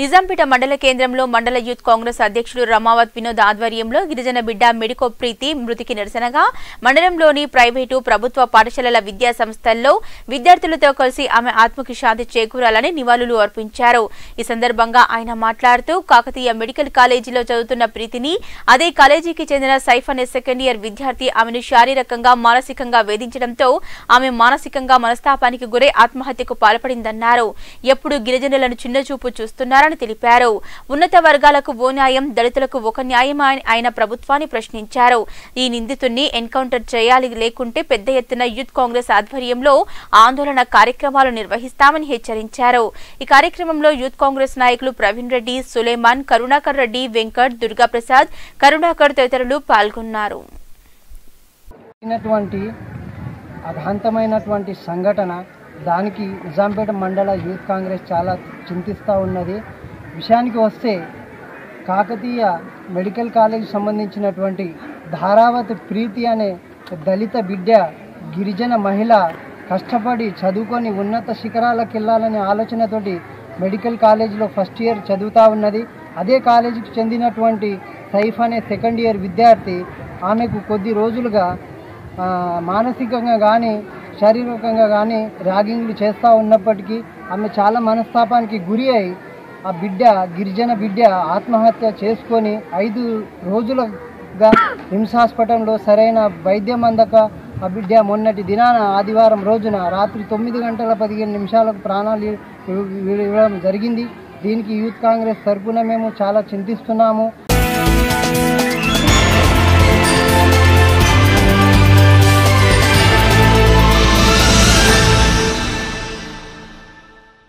నిజాంపేట మండల కేంద్రంలో మండల యూత్ కాంగ్రెస్ అధ్యక్షుడు రమావత్ వినోద్ ఆధ్వర్యంలో గిరిజన బిడ్డ మెడికో ప్రీతి మృతికి నిరసనగా మండలంలోని ప్రైవేటు ప్రభుత్వ పాఠశాలల విద్యా సంస్థల్లో విద్యార్థులతో కలిసి ఆమె ఆత్మకి శాంతి చేకూరాలని నివాళులు అర్పించారు। ఈ సందర్భంగా ఆయన మాట్లాడుతూ కాకతీయ మెడికల్ కాలేజీలో చదువుతున్న ప్రీతిని అదే కాలేజీకి చెందిన సైఫ్ అనే సెకండ్ ఇయర్ విద్యార్థి ఆమెను శారీరకంగా మానసికంగా వేధించడంతో ఆమె మానసికంగా మనస్తాపానికి గురై ఆత్మహత్యకు పాల్పడిందన్నారు। ఎప్పుడు గిరిజనులను చిన్నచూపు చూస్తున్నారు తెలిపారు। ఉన్నత వర్గాలకు ఓ న్యాయం, దళితులకు ఒక న్యాయం ఆయన ప్రభుత్వాన్ని ప్రశ్నించారు। ఈ నిందితుడిని ఎన్కౌంటర్ చేయాలి, లేకుంటే పెద్ద ఎత్తున యూత్ కాంగ్రెస్ ఆధ్వర్యంలో ఆందోళన కార్యక్రమాలు నిర్వహిస్తామని హెచ్చరించారు। ఈ కార్యక్రమంలో యూత్ కాంగ్రెస్ నాయకులు ప్రవీణ్ రెడ్డి, సులేమాన్, కరుణాకర్ రెడ్డి, వెంకట్, దుర్గాప్రసాద్, కరుణాకర్ తదితరులు పాల్గొన్నారు। అఘాంతమైనటువంటి సంఘటన దానికి నిజాంపేట మండల యూత్ కాంగ్రెస్ చాలా చింతిస్తూ ఉన్నది। విషయానికి వస్తే కాకతీయ మెడికల్ కాలేజ్ సంబంధించినటువంటి ధారావత్ ప్రీతి అనే దళిత బిడ్డ గిరిజన మహిళ కష్టపడి చదువుకొని ఉన్నత శిఖరాలకు వెళ్ళాలనే ఆలోచనతోటి మెడికల్ కాలేజీలో ఫస్ట్ ఇయర్ చదువుతూ ఉన్నది। అదే కాలేజీకి చెందినటువంటి సైఫ్ అనే సెకండ్ ఇయర్ విద్యార్థి ఆమెకు కొద్ది రోజులుగా మానసికంగా కానీ శారీరకంగా కానీ ర్యాగింగ్లు చేస్తూ ఉన్నప్పటికీ ఆమె చాలా మనస్తాపానికి గురి అయి ఆ గిరిజన బిడ్డ ఆత్మహత్య చేసుకొని 5 రోజులుగా రిమ్స్ హాస్పిటల్లో సరైన వైద్యం అందక ఆ బిడ్డ మొన్నటి దినాన ఆదివారం రోజున రాత్రి 9:15 ప్రాణాలు ఇవ్వడం జరిగింది। దీనికి యూత్ కాంగ్రెస్ తరఫున మేము చాలా చింతిస్తున్నాము।